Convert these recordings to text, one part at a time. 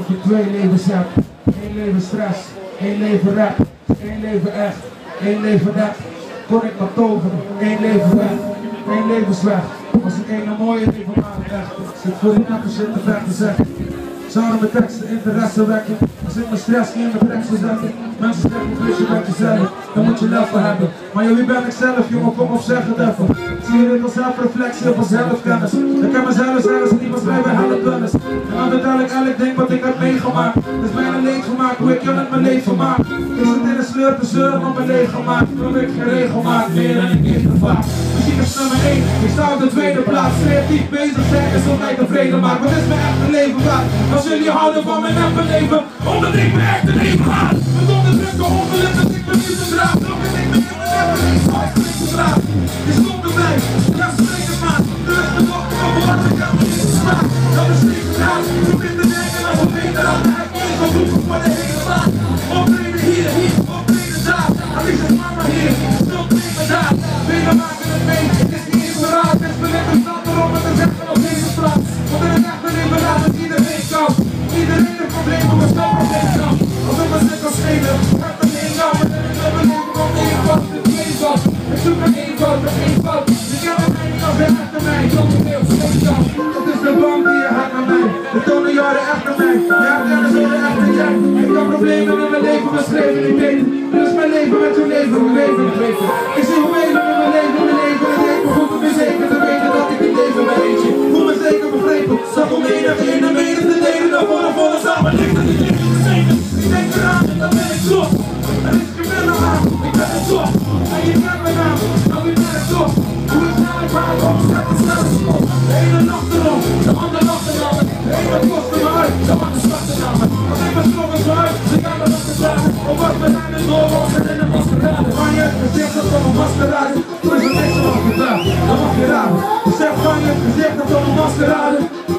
dat je 2 levens hebt. 1 leven stress, 1 leven rap, 1 leven echt, 1 leven net. Kon ik maar toveren, 1 leven weg, 1 levensweg. Als ik een mooie leven maak, echt. Zit voor die nappe shit te vechten zeggen. Zouden mijn teksten interesse wekken? Als ik mijn stress niet in mijn tekst zou zetten. Mensen zeggen, ik wist je wat je zei. Dan moet je lef voor hebben. Maar ja, wie ben ik zelf, jongen? Kom op, zeg het even. Zie je dit als zelfreflectie of als zelfkennis? Ik kan mezelf zelfs niet beschrijven, helpkennis. En dan vertel ik elk ding wat ik heb meegemaakt. Het is bijna leedgemaakt, hoe ik je met mijn leven maak. Is het in een sleur te zeuren op mijn leeg gemaakt? Probeer ik geregelmaakt, meer dan ik eerder vaak. Muziek is nummer 1, ik sta op de tweede plaats. Creatief bezig zijn is om mij tevreden maakt. Wat is mijn echte leven waard? Als jullie houden van mijn echte leven, omdat ik mijn echte leven haat. Met onderdrukken, ongeluk dat ik me niet bedraag. Nog en ik ben in mijn echte leven, als ik niet bedraag. Je stond erbij, ja spreek het maar. De rest is nog te worden, ik heb me niet geslaagd. Dat is niet gedaan, probeer te denken als een beter aan de hek. Ik zal roepen voor de hele maand. Optreden hier, optreden daar. Als ik zeg mama hier, stop me daar. Benen maken het mee, het is niet eens verraad. Het is belet een stad erop en te zeggen op deze straat. Want in het echte leven laat het iedereen kan. Iedereen heeft problemen, maar snel probleem kan. Als ik me zit kan schelen, gaat er één kan. Maar dan is het leven van één fout, het is één fout. Ik zoek naar één fout, met één fout. Ik heb een mening als hij achter mij, zonder veel geen kans. Het is de band die je hebt met mij. De tonen jaren echter mij. Ja, kennis over echte jij. Ik kan problemen met mijn leven beschreven, ik weet het. Dus mijn leven met jouw leven, ik weet het. Ik zie hoe even met mijn leven, het deed me goed om me zeker te weten dat ik niet leven met eentje. Voel me zeker begrepen, zag om enige in de mede te delen, dan voor de volle samen ligt dat ik niet gezeten. Ik denk eraan en dan ben ik trots. En ik ben er aan, ik ben er top. En je kent mijn naam, nou ik ben er top. Hoe ik snel ik maak op, zet het snel op. De ene nacht erom, de andere nacht erom. De ene kost me uit, de andere slacht er aan me. Als ik mijn strong is uit, ze gaan me nog te vragen. Of wat me aan het doorwas en in een maskerade. Maar je hebt gezegd dat van een maskerade. Toen is er niks van gedaan, dan mag je raden. Je zegt van je hebt gezegd dat van een maskerade.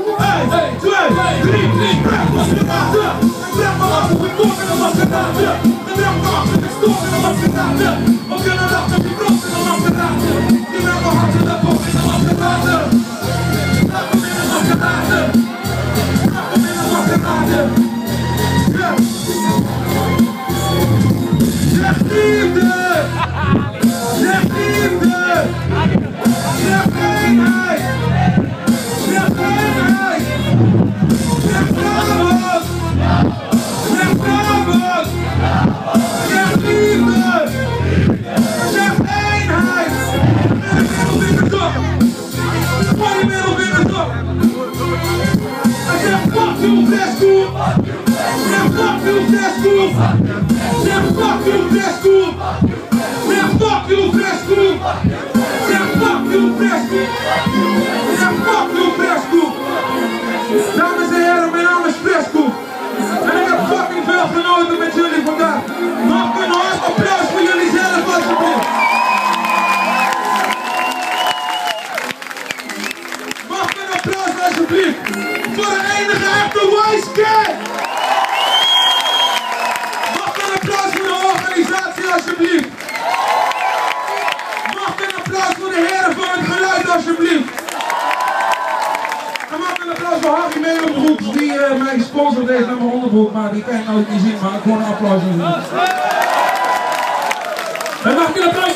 1, 2, 3, ik breng maskerade. Ik breng me af, ik kom in een maskerade. Ik breng me af, ik stop in een maskerade. Op je nacht heb je brood in een maskerade. Die breng me hard in de bocht in een maskerade. Laat hem in een maskerade. Laat hem in een maskerade. Zeg liefde! Zeg liefde! Zeg eenheid! Zeg eenheid! Zeg vrouwen! Zeg vrouwen! Zeg liefde! Zeg eenheid! En de wereld in de top! Voor de wereld in de top! En zeg fuck you, fresco! Zeg fuck you, fresco! Zeg fuck you, fresco! Zeg fuck you, fresco! Zeg fuck you, fresco! Zeg fuck you, fresco! Dames en heren, mijn naam is Fresco. En ik heb fucking veel genoten met jullie vandaag. Mag ik een hard applaus voor jullie zelf alsjeblieft? Mag ik een applaus alsjeblieft? Voor de enige echte Wise Kid! Mag ik een applaus voor de organisatie alsjeblieft? Mag ik een applaus voor de heren van het geluid alsjeblieft? En mag ik een applaus voor Harry Melenbroeks die mij gesponsord heeft met mijn onderbroek, maar die kan je nooit niet zien, maar ik gewoon een applaus. En mag ik een applaus